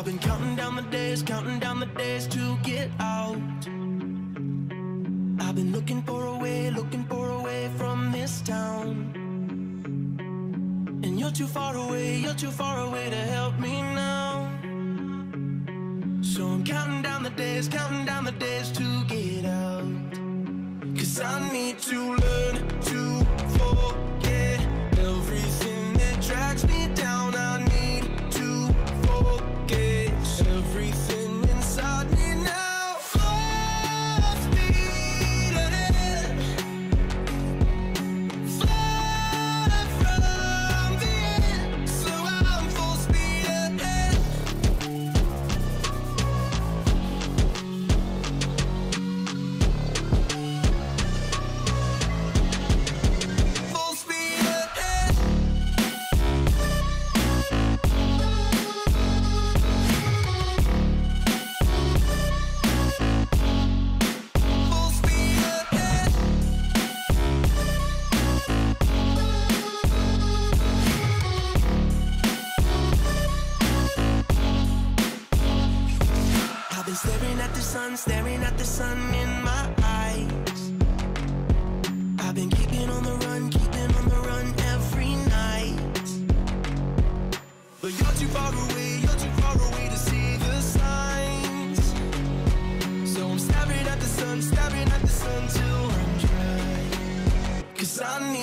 been counting down the days to get out. I've been looking for a way from this town. And you're too far away to help me now. So I'm counting down the days to get out. 'Cause I need to learn to forget everything that drags me down. I need to forget everything inside me now. Full speed ahead, far from the end. So I'm full speed ahead. Full speed ahead. Full speed ahead. I've been staring at the sun in my eyes. I've been keeping on the run every night. But you're too far away to see the signs. So I'm staring at the sun till I'm dry. 'Cause I